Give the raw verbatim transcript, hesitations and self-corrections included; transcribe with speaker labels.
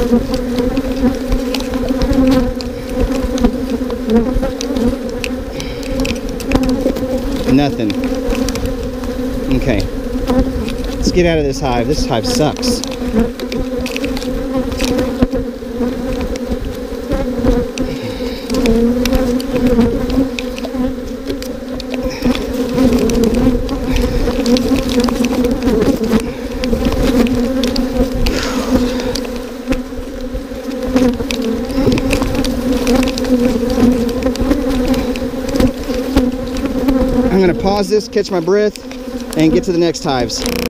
Speaker 1: Nothing. Okay. Let's get out of this hive. This hive sucks. I'm going to pause this, catch my breath, and get to the next hives.